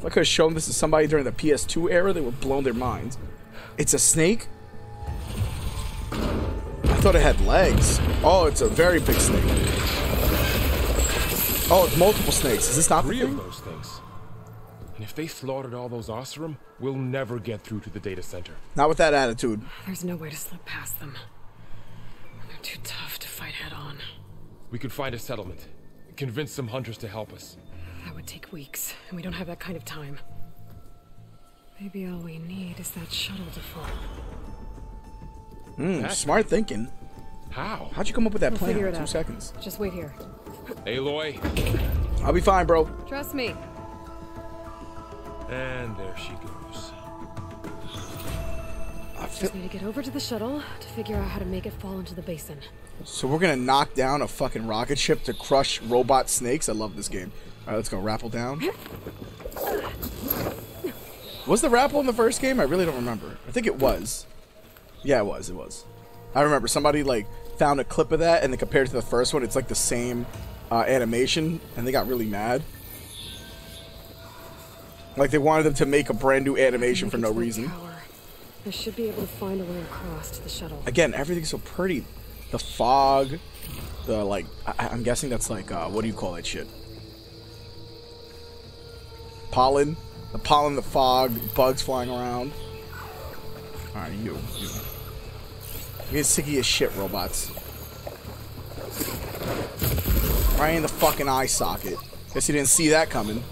If I could have shown this to somebody during the PS2 era, they would have blown their minds. It's a snake? I thought it had legs. Oh, it's a very big snake. Oh, it's multiple snakes. Is this not the thing? 3 of those things. And if they slaughtered all those Oseram, we'll never get through to the data center. Not with that attitude. There's no way to slip past them. They're too tough to fight head on. We could find a settlement. Convince some hunters to help us. That would take weeks, and we don't have that kind of time. Maybe all we need is that shuttle to fall. Smart thinking. How? How'd you come up with that plan Figure in it 2 out. seconds? Just wait here. Aloy. I'll be fine, bro. Trust me. And there she goes. Just need to get over to the shuttle to figure out how to make it fall into the basin. So we're gonna knock down a fucking rocket ship to crush robot snakes? I love this game. Alright, let's go. Rappel down. Was the rappel in the first game? I really don't remember. I think it was. Yeah, it was. It was. I remember somebody like found a clip of that and then compared it to the first one, it's like the same animation, and they got really mad. Like they wanted them to make a brand new animation for no reason. I should be able to find a way across to the shuttle. Again, everything's so pretty. The fog, the like, I'm guessing that's like, what do you call that shit? Pollen. The pollen, the fog, bugs flying around. Alright, you. You get sick of your shit, robots. Right in the fucking eye socket. Guess you didn't see that coming.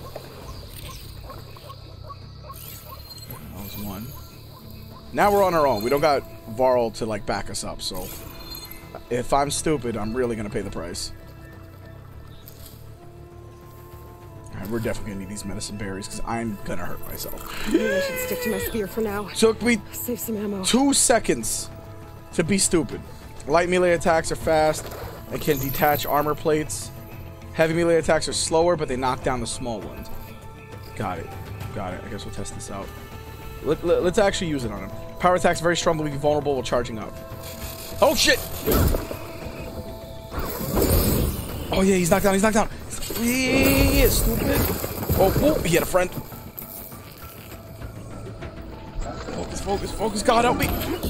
That was one. Now we're on our own. We don't got Varl to like back us up, so if I'm stupid, I'm really gonna pay the price. Alright, we're definitely gonna need these medicine berries because I'm gonna hurt myself. Maybe I should stick to my spear for now. Took me Save some ammo. 2 seconds to be stupid. Light melee attacks are fast and can detach armor plates. Heavy melee attacks are slower, but they knock down the small ones. Got it. Got it. I guess we'll test this out. Let's actually use it on him. Power attacks very strong, but leave you vulnerable while charging up. Oh shit! Oh yeah, he's knocked down. He's knocked down. Yeah, stupid. Oh, he had a friend. Focus, focus, focus. God help me.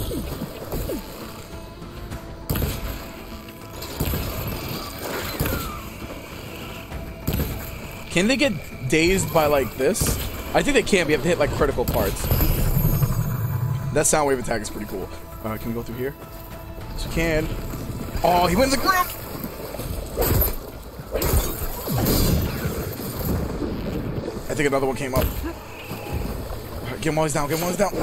Can they get dazed by like this? I think they can. We have to hit like critical parts. That sound wave attack is pretty cool. Can we go through here? Yes, we can. Oh, he went in the group. I think another one came up. Right, get him while he's down. Get him while he's down.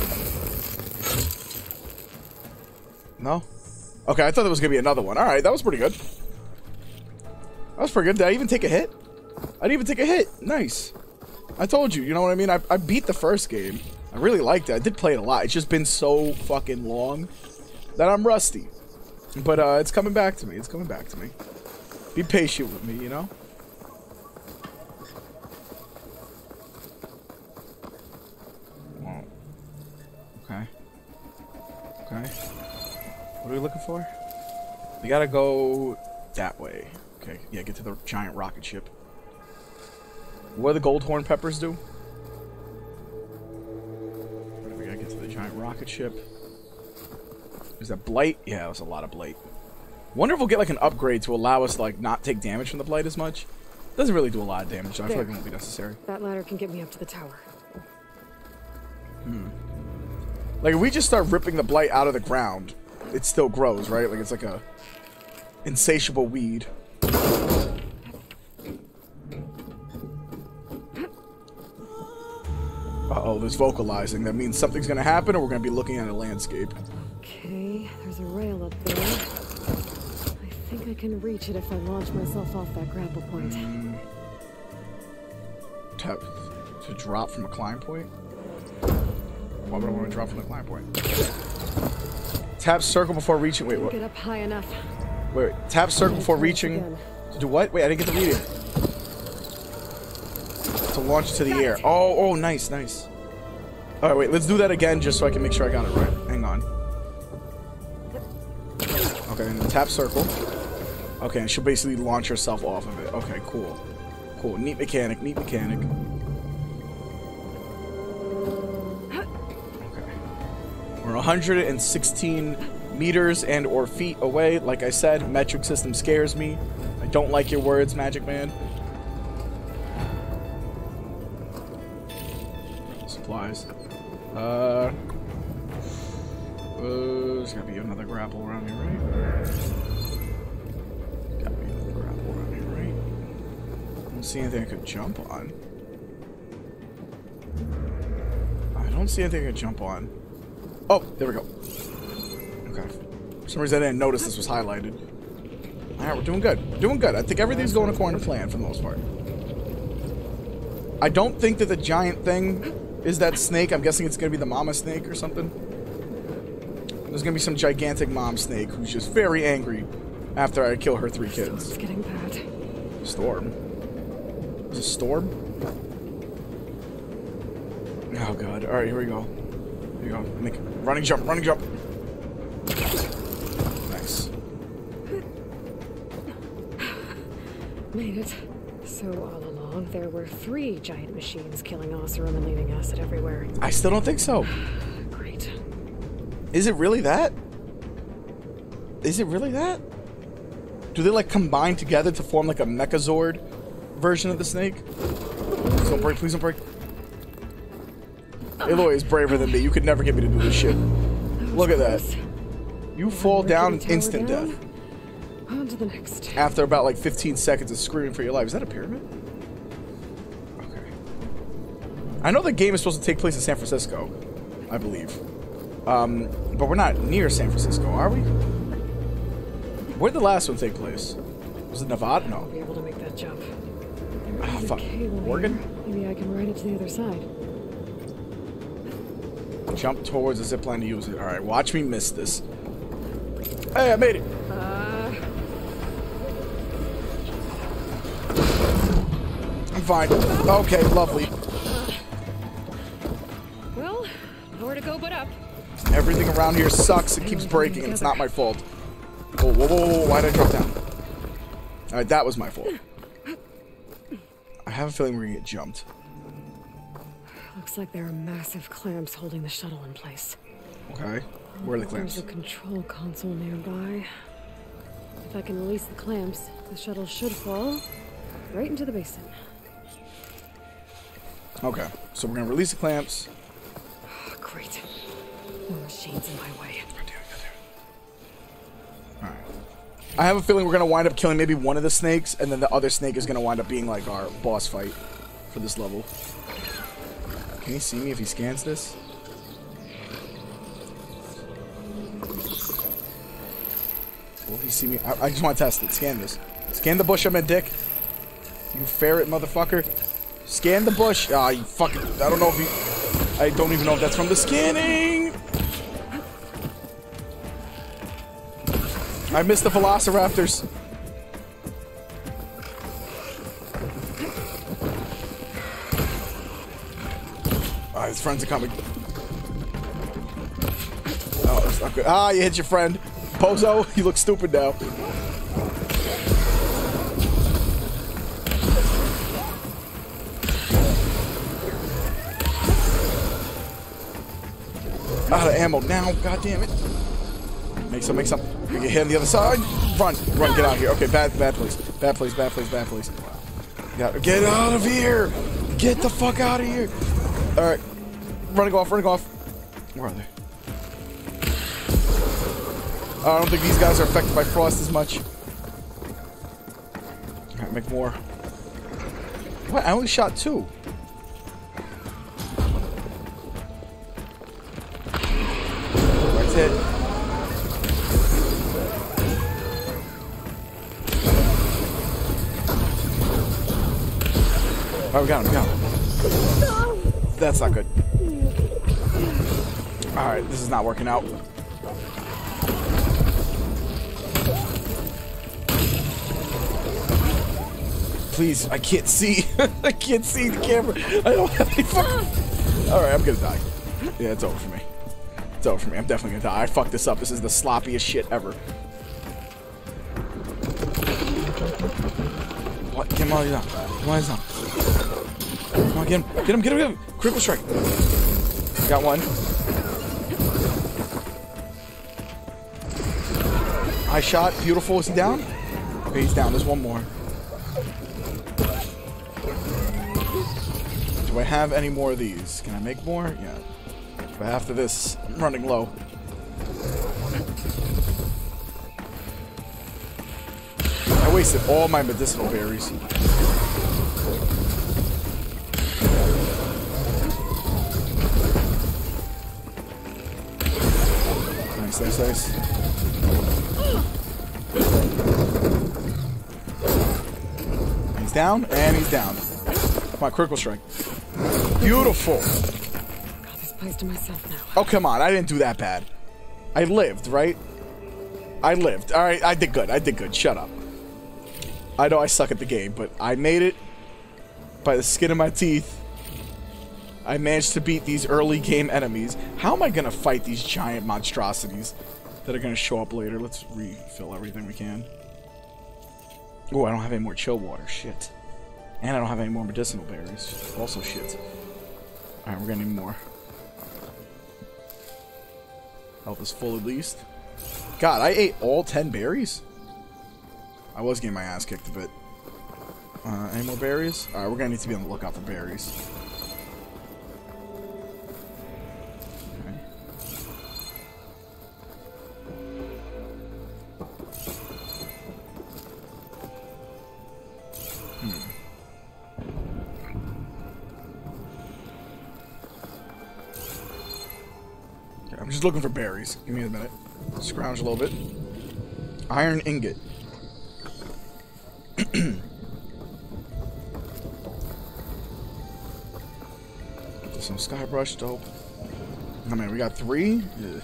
No? Okay, I thought there was gonna be another one. All right, that was pretty good. That was pretty good. Did I even take a hit? I didn't even take a hit. Nice. I told you, you know what I mean? I beat the first game. I really liked it. I did play it a lot. It's just been so fucking long that I'm rusty. But it's coming back to me. It's coming back to me. Be patient with me, you know? Oh. Okay. Okay. What are we looking for? We gotta go that way. Okay, yeah, get to the giant rocket ship. What do the gold horn peppers do? We gotta get to the giant rocket ship. Is that blight? Yeah, that was a lot of blight. Wonder if we'll get like an upgrade to allow us to like not take damage from the blight as much. Doesn't really do a lot of damage. So I feel like it won't be necessary. That ladder can get me up to the tower. Like if we just start ripping the blight out of the ground, it still grows, right? Like it's like a insatiable weed. Uh-oh, there's vocalizing. That means something's gonna happen or we're gonna be looking at a landscape. Okay, there's a rail up there. I think I can reach it if I launch myself off that grapple point. Tap to drop from a climb point? Why would I want to drop from the climb point? Tap circle before reaching. Wait, what? Get up high enough. Wait, tap circle before reaching. To do what? Wait, I didn't get the reading. To launch to the air. Oh, nice, nice. Alright, wait, let's do that again just so I can make sure I got it right. Hang on. Okay, and then tap circle. Okay, and she'll basically launch herself off of it. Okay, cool. Cool. Neat mechanic, neat mechanic. 116 meters and or feet away. Like I said, metric system scares me. I don't like your words, Magic Man. Supplies. There's gotta be another grapple around here, right? Gotta be another grapple around here, right? I don't see anything I could jump on. I don't see anything I could jump on. Oh, there we go. Okay. For some reason I didn't notice this was highlighted. Alright, we're doing good. We're doing good. I think everything's going according to plan for the most part. I don't think that the giant thing is that snake. I'm guessing it's going to be the mama snake or something. There's going to be some gigantic mom snake who's just very angry after I kill her 3 kids. It's getting bad. Storm? Is it a storm? Oh god. Alright, here we go. Here we go. Make running jump, running jump. Nice. Made it. So all along, there were 3 giant machines killing Oseram and leaving acid everywhere. I still don't think so. Great. Is it really that? Is it really that? Do they like combine together to form like a Mechazord version of the snake? Please don't break, please don't break. Aloy is braver than me. You could never get me to do this shit. Look at that. You fall down instant death. On to the next. After about like 15 seconds of screaming for your life. Is that a pyramid? Okay. I know the game is supposed to take place in San Francisco, I believe. But we're not near San Francisco, are we? Where'd the last one take place? Was it Nevada? No. I'll be able to make that jump. Ah, fuck. Oregon? Maybe I can ride it to the other side. Jump towards the zipline to use it. Alright, watch me miss this. Hey, I made it! I'm fine. Okay, lovely. Well, nowhere to go but up. Everything around here sucks. It keeps breaking, and it's not my fault. Oh, whoa, whoa, whoa, why did I drop down? Alright, that was my fault. I have a feeling we're gonna get jumped. Looks like there are massive clamps holding the shuttle in place. Okay. Where are the clamps? There's a control console nearby. If I can release the clamps, the shuttle should fall right into the basin. Okay, so we're gonna release the clamps. Oh, great. No machines in my way. Alright. I have a feeling we're gonna wind up killing maybe one of the snakes, and then the other snake is gonna wind up being like our boss fight for this level. Can he see me if he scans this? Will he see me? I just want to test it. Scan this. Scan the bush I'm in, dick. You ferret motherfucker. Scan the bush. Ah, you fucking... I don't know if he... I don't even know if that's from the scanning. I missed the velociraptors. Ah, his friends are coming. Oh, that's not good. Ah, you hit your friend. Pozo, you look stupid now. Out of ammo now, god damn it. Make some, make some. You get hit on the other side. Run, run, get out of here. Okay, bad place. Bad place, bad place, bad place. Get out of here! Get the fuck out of here! Alright. Running off, running off. Where are they? I don't think these guys are affected by frost as much. Alright, make more. What? I only shot 2. That's it. Oh, we got him, we got him. That's not good. Alright, this is not working out. Please, I can't see. I can't see the camera. I don't have any fucking... Alright, I'm gonna die. Yeah, it's over for me. It's over for me. I'm definitely gonna die. I fucked this up. This is the sloppiest shit ever. What? Get him out of here. Come on, he's on. Come on, get him. Get him, get him, get him. Critical strike. Got one. I shot. Beautiful. Is he down? Okay, he's down. There's one more. Do I have any more of these? Can I make more? Yeah. But after this, I'm running low. I wasted all my medicinal berries. Nice, nice, nice. He's down, and he's down. Come on, critical strike. Beautiful. Got this place to myself now. Oh, come on. I didn't do that bad. I lived, right? I lived. All right, I did good. I did good. Shut up. I know I suck at the game, but I made it by the skin of my teeth. I managed to beat these early game enemies. How am I going to fight these giant monstrosities that are going to show up later? Let's refill everything we can. Oh, I don't have any more chill water. Shit. And I don't have any more medicinal berries. Also shit. Alright, we're going to need more. Health is full at least. God, I ate all 10 berries? I was getting my ass kicked a bit. Any more berries? Alright, we're going to need to be on the lookout for berries. Okay. Okay, I'm just looking for berries. Give me a minute. Scrounge a little bit. Iron ingot. Some skybrush, dope. Oh man, we got 3? Yeah.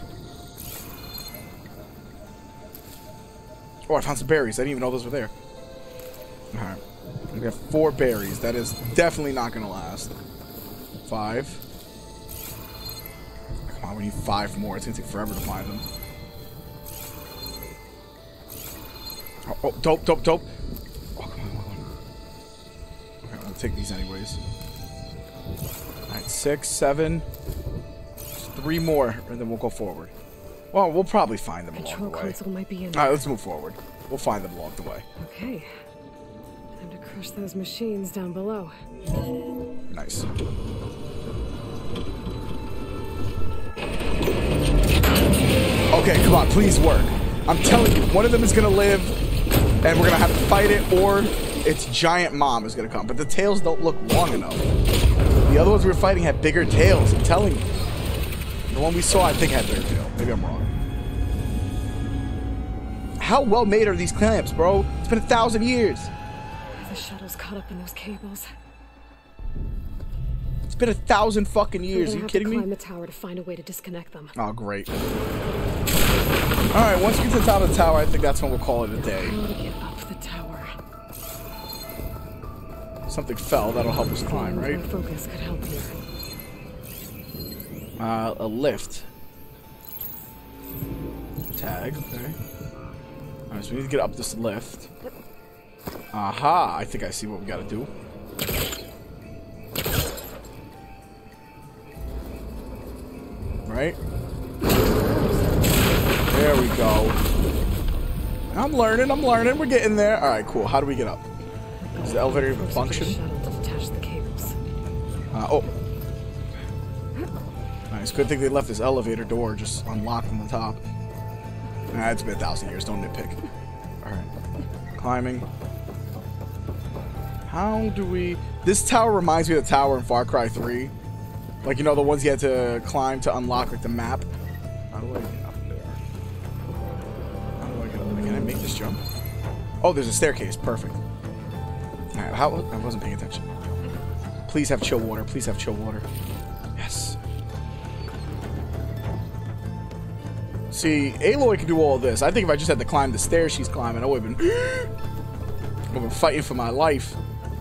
Oh, I found some berries. I didn't even know those were there. Alright. We got 4 berries. That is definitely not gonna last. 5. Come on, we need 5 more. It's gonna take forever to find them. Oh, dope, dope, dope. Oh, come on, come on. Okay, I'm gonna take these anyways. Alright, 6, 7. Just 3 more, and then we'll go forward. Well, we'll probably find them along the way. Control console might be in. Alright, let's move forward. We'll find them along the way. Okay. Time to crush those machines down below. Nice. Okay, come on, please work. I'm telling you, one of them is gonna live, and we're gonna have to fight it, or its giant mom is gonna come. But the tails don't look long enough. The other ones we were fighting had bigger tails, I'm telling you. The one we saw, I think, had bigger tail. Maybe I'm wrong. How well made are these clamps, bro? It's been 1,000 years. The shuttle's caught up in those cables. It's been 1,000 fucking years. Are you kidding me? Climb the tower to find a way to disconnect them. Oh, great. Alright, once we get to the top of the tower, I think that's when we'll call it a day. How to get up the tower. Something fell. That'll help us climb, right? My focus could help here. A lift. Tag, okay. Alright, so we need to get up this lift. Aha! I think I see what we gotta do. Right? There we go. I'm learning, we're getting there. Alright, cool. How do we get up? Does the elevator even function? To detach the cables. Oh. Nice. Good thing they left this elevator door just unlocked from the top. Nah, it's been 1,000 years. Don't nitpick. Alright. Climbing. How do we... This tower reminds me of the tower in Far Cry 3. Like, you know, the ones you had to climb to unlock, like, the map. How do I get up there? How do I get up there? Can I make this jump? Oh, there's a staircase. Perfect. Alright, how... I wasn't paying attention. Please have chill water. Please have chill water. Yes. See, Aloy can do all this. I think if I just had to climb the stairs she's climbing, I would have been fighting for my life.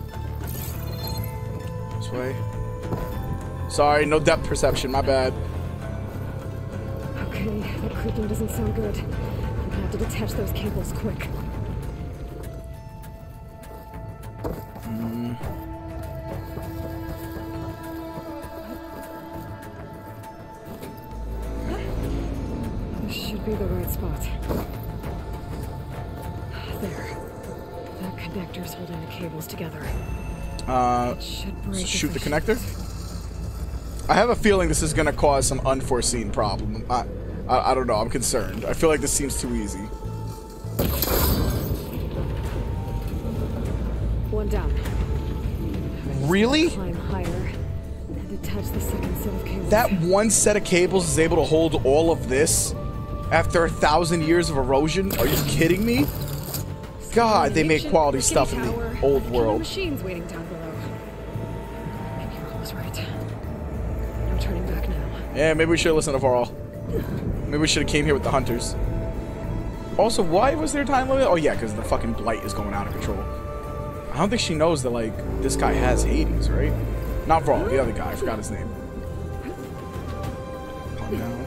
This way. Sorry, no depth perception. My bad. Okay, that creaking doesn't sound good. I'm gonna have to detach those cables quick. This should be the right spot. whatever's holding the cables together. It should break Shoot the if I connector? I have a feeling this is gonna cause some unforeseen problem. I don't know, I'm concerned. I feel like this seems too easy. One down. Really? Climb higher and attach the second set of cables. That one set of cables is able to hold all of this after 1,000 years of erosion? Are you kidding me? God, they make quality stuff in the old world. Machines waiting down below. Maybe Varl was right. No turning back now. Yeah, maybe we should have listened to Varl. Maybe we should have came here with the hunters. Also, why was there a time limit? Oh yeah, because the fucking blight is going out of control. I don't think she knows that, like, this guy has Hades, right? Not Varl, the other guy. I forgot his name. Calm down.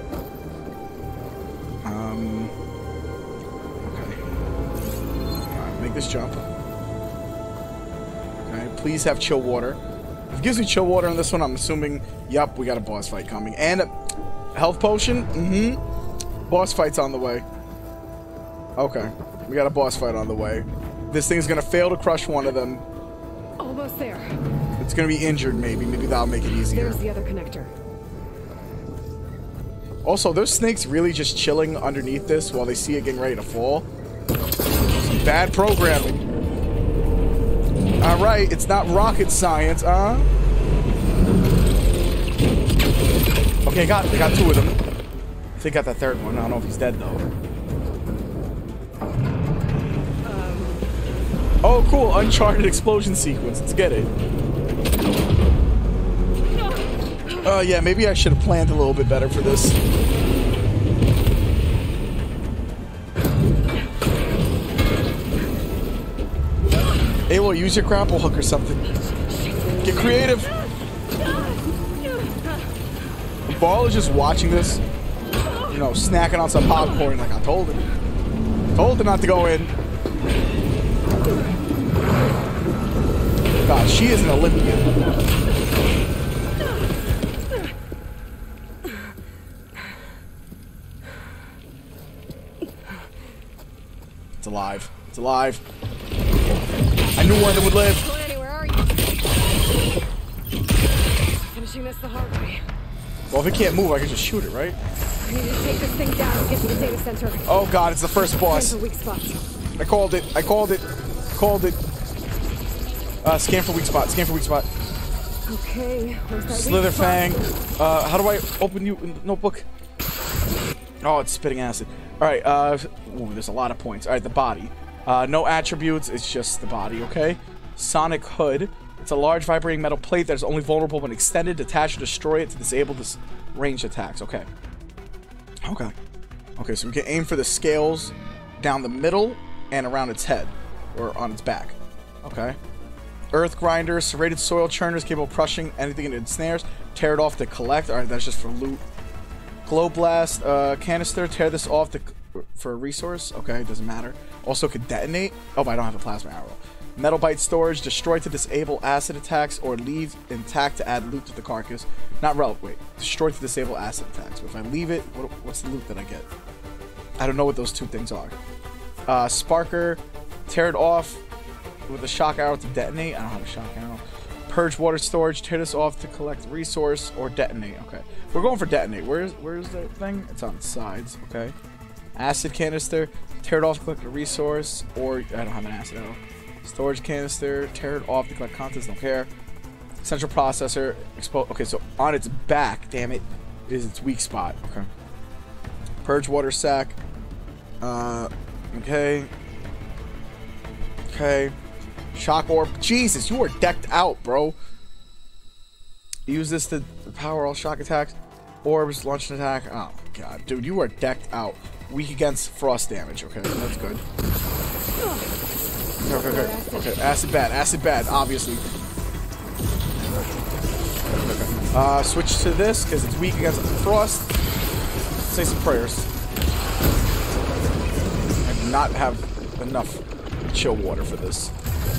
Okay. Alright, make this jump. Okay, please have chill water. If it gives me chill water on this one, I'm assuming, yep, we got a boss fight coming. And a health potion? Mm-hmm. Boss fight's on the way. Okay, we got a boss fight on the way. This thing's gonna fail to crush one of them. Almost there. It's gonna be injured, maybe. Maybe that'll make it easier. There's the other connector. Also, those snakes really just chilling underneath this while they see it getting ready to fall. Some bad programming. Alright, it's not rocket science, huh? Okay, I got two of them. I think I got that third one. I don't know if he's dead, though. Oh, cool. Uncharted explosion sequence. Let's get it. Yeah, maybe I should have planned a little bit better for this. Aloy, use your grapple hook or something. Get creative. Varl is just watching this, you know, snacking on some popcorn like I told him. Told him not to go in. God, she is an Olympian. It's alive. It's alive. I knew one of them would live. Planny, where are you? Finishing this the hard way. Well, if it can't move, I can just shoot it, right? I need to take this thing down and get to the data center. Oh God, it's the first boss. Scan for weak spots. I called it. I called it. Called it. Scan for weak spot. Scan for weak spot. Okay, where's that Slither weak spot? Fang. How do I open you in the notebook? Oh, it's spitting acid. Alright, ooh, there's a lot of points. Alright, the body. No attributes, it's just the body, okay? Sonic Hood. It's a large vibrating metal plate that is only vulnerable when extended, detach, or destroy it to disable this ranged attacks. Okay. Okay. Okay, so we can aim for the scales down the middle and around its head. Or on its back. Okay. Earth Grinder, serrated soil churners capable of crushing anything it ensnares. Tear it off to collect. Alright, that's just for loot. Glow Blast, canister, tear this off for a resource. Okay, doesn't matter. Also could detonate. Oh, but I don't have a plasma arrow. Metal Bite storage, destroy to disable acid attacks or leave intact to add loot to the carcass. Not relevant. Wait, destroy to disable acid attacks. But if I leave it, what's the loot that I get? I don't know what those two things are. Sparker, tear it off with a shock arrow to detonate. I don't have a shock arrow. Purge water storage, tear this off to collect resource or detonate. Okay, we're going for detonate. Where's the thing? It's on the sides. Okay. Acid canister, tear it off to collect a resource, or I don't have an acid arrow. Storage canister, tear it off to collect contents. Don't care. Central processor, expose. Okay, so on its back, damn it, is its weak spot. Okay. Purge water sack. Okay. Okay. Shock orb. Jesus, you are decked out, bro. Use this to power all shock attacks. Orbs, launch an attack. Oh, God. Dude, you are decked out. Weak against frost damage. Okay, that's good. Okay. Acid bad. Acid bad, obviously. Okay. Switch to this, because it's weak against frost. Say some prayers. I do not have enough chill water for this.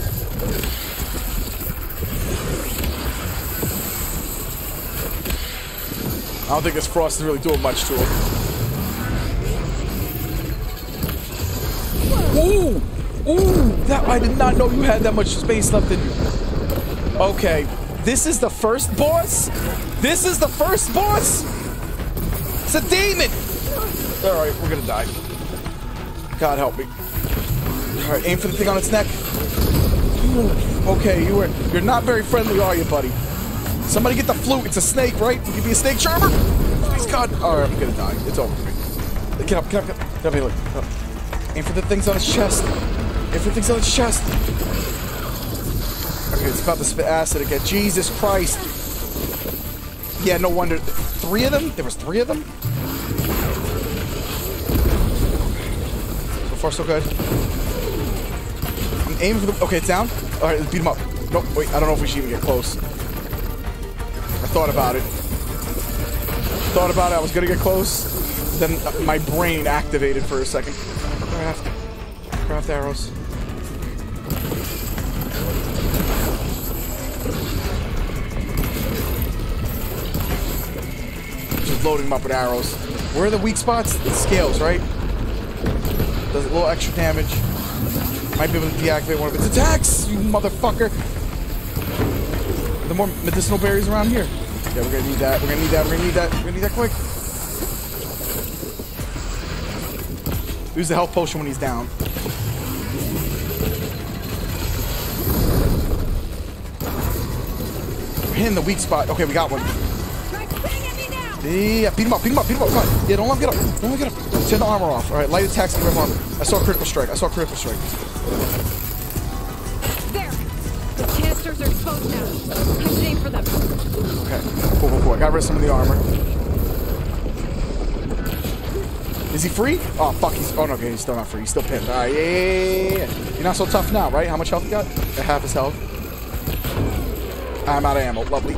I don't think this frost is really doing much to him. Ooh! Ooh, that I did not know you had that much space left in you. Okay, this is the first boss? This is the first boss? It's a demon! Alright, we're gonna die. God help me. Alright, aim for the thing on its neck. Ooh, okay, you're not very friendly, are you, buddy? Somebody get the flute. It's a snake, right? You can be a snake charmer? Please, God. Alright, I'm gonna die. It's over for me. Get up, get up, get up. Get up here, look. Get up. Aim for the things on his chest. Aim for the things on his chest. Okay, it's about to spit acid again. Jesus Christ. Yeah, no wonder. 3 of them? There was 3 of them? So far, so good. I'm aiming for the... Okay, it's down. Alright, let's beat him up. Nope, wait, I don't know if we should even get close. I thought about it. I was gonna get close. Then my brain activated for a second. Craft arrows. Just loading them up with arrows. Where are the weak spots? The scales, right? Does a little extra damage. Might be able to deactivate one of its attacks, you motherfucker. The more medicinal berries around here. Yeah, we're gonna need that. We're gonna need that. We're gonna need that. We're gonna need that quick. Use the health potion when he's down. We're hitting the weak spot. Okay, we got one. Yeah, beat him up, beat him up, beat him up. Come on. Yeah, don't let him get up. Don't let him get up. Turn the armor off. Alright, light attacks and grab armor. I saw a critical strike. I saw a critical strike. There! The canisters are exposed now. Time to aim for them. Okay, cool. I got rid of some of the armor. Is he free? Oh, fuck, he's... Oh, no, okay, he's still not free. He's still pinned. Alright, yeah. You're not so tough now, right? How much health you got? Half his health. I'm out of ammo. Lovely.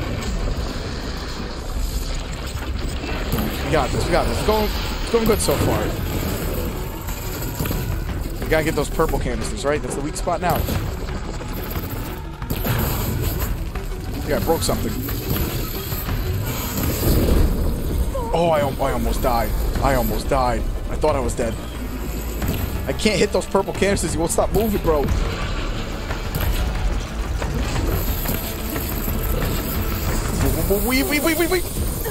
We got this. It's going good so far. We gotta get those purple canisters, right? That's the weak spot now. Yeah, I broke something. Oh, I almost died. I thought I was dead. I can't hit those purple canisters. You won't stop moving, bro. Wait.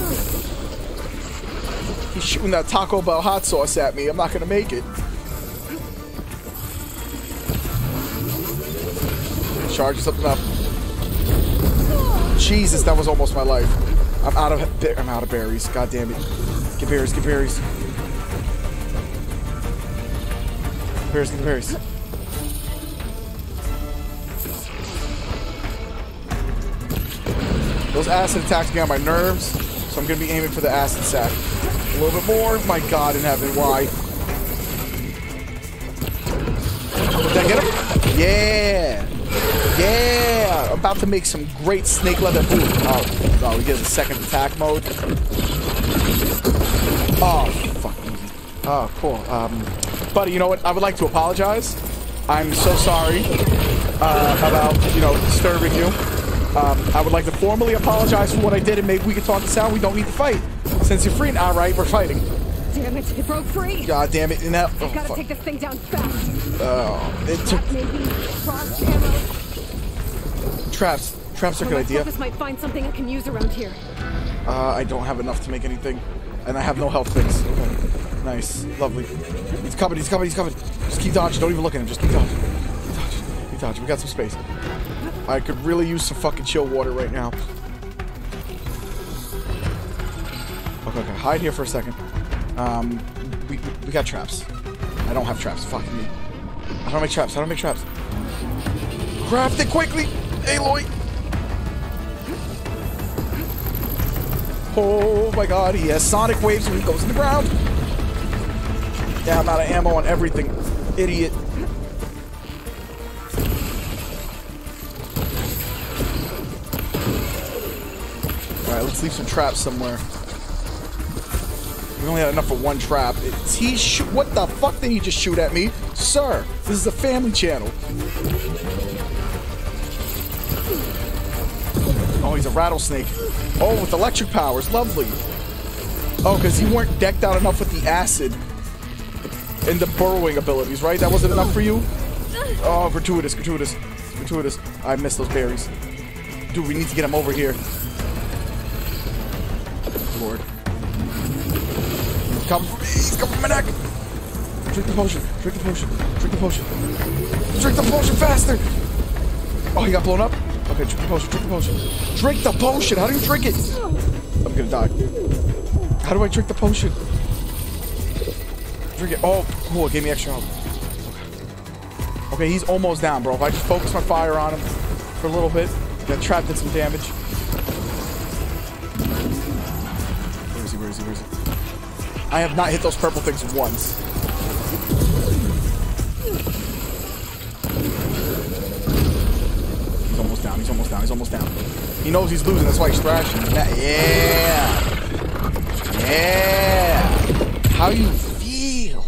He's shooting that Taco Bell hot sauce at me. I'm not gonna make it. Charge something up. Jesus, that was almost my life. I'm out of berries. God damn it. Get berries. Get berries. Those acid attacks me on my nerves, so I'm gonna be aiming for the acid sack. A little bit more. My God in heaven, why? Did I get him? Yeah! I'm about to make some great snake leather food. Oh, we get the second attack mode. Oh, fuck. Oh, cool. Buddy, you know what? I would like to apologize. I'm so sorry about, disturbing you. I would like to formally apologize for what I did, and maybe we can talk this out. We don't need to fight. Since you're free, all right, we're fighting. Damn it, it broke free. God damn it. I gotta take this thing down fast. It took... Maybe cross ammo. Traps are a good idea. This might find something I can use around here. I don't have enough to make anything. And I have no health things. Okay. Nice. Lovely. He's coming. Just keep dodging. Don't even look at him. Just keep dodging. Keep dodging. We got some space. I could really use some fucking chill water right now. Okay. Hide here for a second. We got traps. I don't have traps. Fuck me. I don't make traps. Craft it quickly! Aloy! Oh my God, he has sonic waves when he goes in the ground. Yeah, I'm out of ammo on everything. Idiot. Alright, let's leave some traps somewhere. We only had enough for one trap. What the fuck did he just shoot at me? Sir, this is a family channel. Oh, he's a rattlesnake. Oh, with electric powers. Lovely. Oh, because you weren't decked out enough with the acid and the burrowing abilities, right? That wasn't enough for you? Oh, gratuitous, gratuitous, gratuitous. I missed those berries. Dude, we need to get him over here. Lord. Come for me. He's coming for my neck. Drink the potion. Drink the potion. Drink the potion. Drink the potion faster. Oh, he got blown up? Okay, drink the potion. Drink the potion. Drink the potion. How do you drink it? I'm gonna die. How do I drink the potion? Drink it. Oh, cool. It gave me extra health. Okay, he's almost down, bro. If I just focus my fire on him for a little bit, get trapped in some damage. Where is he? Where is he? Where is he? I have not hit those purple things once. He's almost down. He's almost down. He's almost down. He knows he's losing. That's why he's thrashing. Yeah. Yeah. How you feel?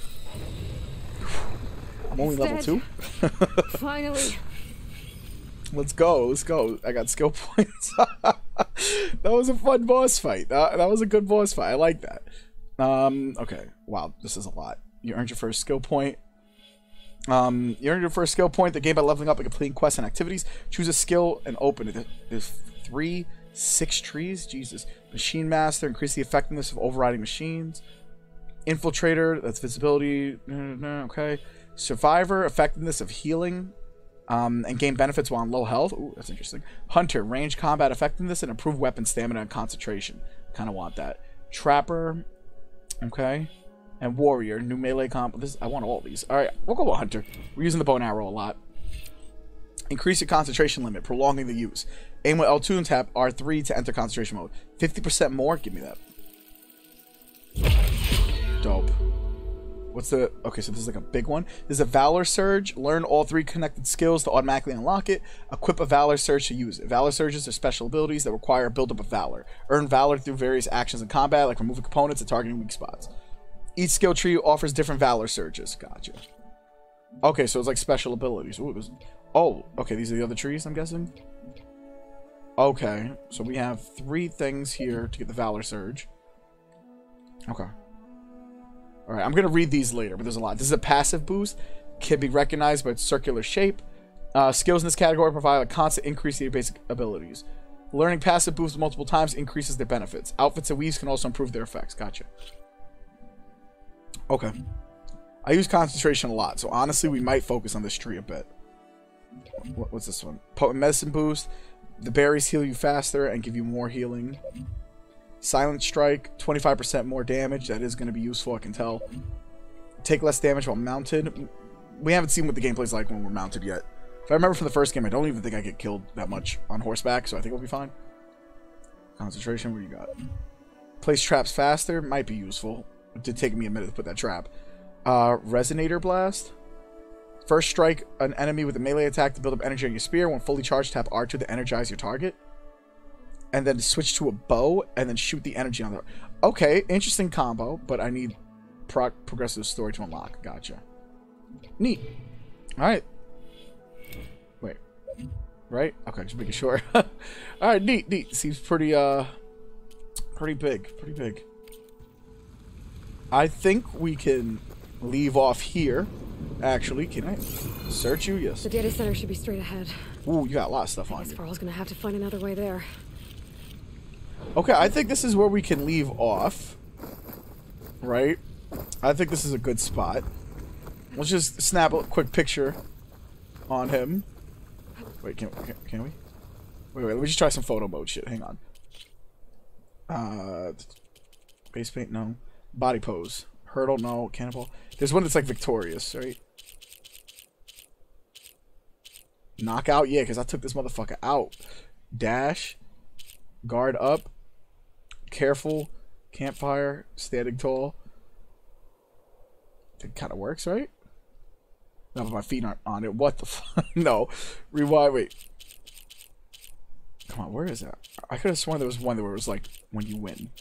I'm only level 2. Finally. Let's go. Let's go. I got skill points. That was a fun boss fight. That was a good boss fight. I like that. Okay. Wow. This is a lot. You earned your first skill point. You earned your first skill point. The game by leveling up and completing quests and activities. Choose a skill and open it. There's 6 trees. Jesus. Machine Master. Increase the effectiveness of overriding machines. Infiltrator. That's visibility. Okay. Survivor. Effectiveness of healing. And gain benefits while on low health. Ooh, that's interesting. Hunter. Range combat effectiveness and improved weapon stamina and concentration. Kind of want that. Trapper. Okay. And Warrior. New melee comp. I want all these. Alright, we'll go with Hunter. We're using the bow and arrow a lot. Increase your concentration limit, prolonging the use. Aim with L2 and tap R3 to enter concentration mode. 50% more? Give me that. Dope. What's the... Okay, so this is like a big one. This is a Valor Surge. Learn all 3 connected skills to automatically unlock it. Equip a Valor Surge to use it. Valor Surges are special abilities that require a buildup of Valor. Earn Valor through various actions in combat, like removing components and targeting weak spots. Each skill tree offers different Valor Surges. Gotcha. Okay, so it's like special abilities. Ooh, oh, okay, these are the other trees, I'm guessing? Okay, so we have 3 things here to get the Valor Surge. Okay. Alright, I'm going to read these later, but there's a lot. This is a passive boost. Can be recognized by its circular shape. Skills in this category provide a constant increase in your basic abilities. Learning passive boosts multiple times increases their benefits. Outfits and weaves can also improve their effects. Gotcha. Okay. I use concentration a lot, so honestly, we might focus on this tree a bit. What's this one? Potent medicine boost. The berries heal you faster and give you more healing. Silent strike, 25% more damage. That is going to be useful, I can tell. Take less damage while mounted. We haven't seen what the gameplay's like when we're mounted yet. If I remember from the first game, I don't even think I get killed that much on horseback, so I think we'll be fine. Concentration, what do you got? Place traps faster, might be useful. It did take me a minute to put that trap. Resonator Blast. First strike an enemy with a melee attack to build up energy on your spear. When fully charged, tap R2 to energize your target. And then switch to a bow and then shoot the energy on the... Okay, interesting combo, but I need progressive story to unlock. Gotcha. Neat. Alright. Wait. Right? Okay, just making sure. Alright, neat, neat. Seems pretty, pretty big. Pretty big. I think we can leave off here. Actually, can I search you? Yes. The data center should be straight ahead. Ooh, you got a lot of stuff on you. Farrell's gonna have to find another way there. Okay, I think this is where we can leave off. Right? I think this is a good spot. Let's just snap a quick picture on him. Wait, can we? Wait, let me just try some photo mode shit. Hang on. Base paint, no. Body pose. Hurdle, no. Cannonball. There's one that's like victorious, right? Knockout, yeah, because I took this motherfucker out. Dash. Guard up. Careful. Campfire. Standing tall. It kind of works, right? No, but my feet aren't on it. What the fuck? No. Rewind, wait. Come on, where is that? I could have sworn there was one where it was like, when you win.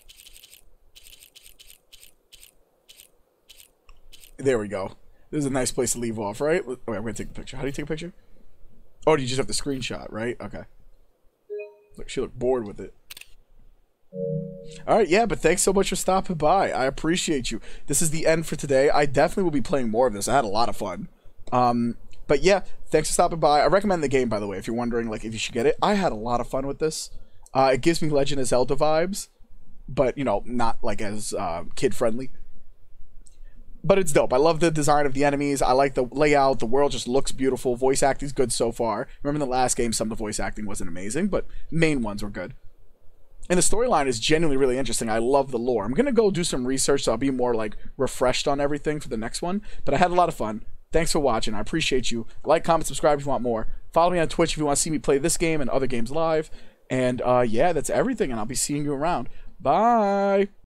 There we go. This is a nice place to leave off, right? Okay, I'm gonna take the picture. How do you take a picture? Oh, do you just have the screenshot, right? Okay. Look, she looked bored with it. Alright, yeah, but thanks so much for stopping by. I appreciate you. This is the end for today. I definitely will be playing more of this. I had a lot of fun. But yeah, thanks for stopping by. I recommend the game, by the way, if you're wondering like if you should get it. I had a lot of fun with this. It gives me Legend of Zelda vibes, but, you know, not like as kid-friendly. But it's dope. I love the design of the enemies. I like the layout. The world just looks beautiful. Voice acting's good so far. Remember in the last game, some of the voice acting wasn't amazing, but main ones were good. And the storyline is genuinely really interesting. I love the lore. I'm going to go do some research, so I'll be more, like, refreshed on everything for the next one. But I had a lot of fun. Thanks for watching. I appreciate you. Like, comment, subscribe if you want more. Follow me on Twitch if you want to see me play this game and other games live. And, yeah, that's everything, and I'll be seeing you around. Bye!